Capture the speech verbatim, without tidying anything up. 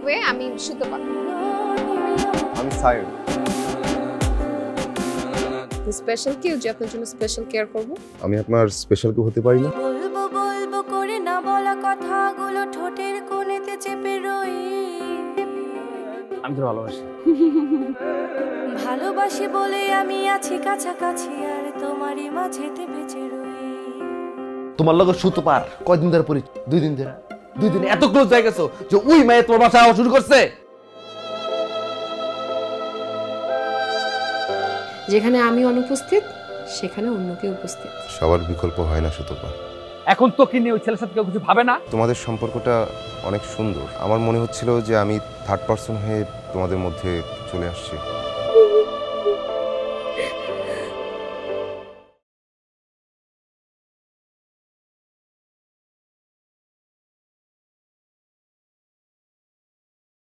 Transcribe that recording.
Way আমি সুতপা। আমি সাইর। Special কেউ যে আপনার জন্য স্পেশাল কেয়ার করব? আমি আপনার স্পেশাল কেউ হতে পারি না? বলবো বলবো করে না বলা কথাগুলো ঠোঁটের কোণেতে চেপে রই। আমি তো ভালোবাসি। ভালোবাসি বলে আমি আছি কাছাকাছি আর তোমারই মাঝেতে বেঁচে রই। তোমার লগে সুতপার কয়দিন ধরে পরি? দুই দিন ধরে। দুই দিন এত ক্লোজ হয়ে গেছো যে ওই মেয়ে তোমার বাসায় আওয়া শুরু করছে। যেখানে আমি অনুপস্থিত সেখানে অন্য কেউ উপস্থিত। সবার বিকল্প হয় না সুতপা। এখন তো কি নিয়ে ওই ছেলের সাথে কেউ কিছু ভাবে না? তোমাদের সম্পর্কটা অনেক সুন্দর। আমার মনে হচ্ছিল যে আমি থার্ড পার্সন হয়ে তোমাদের মধ্যে চলে আসছি।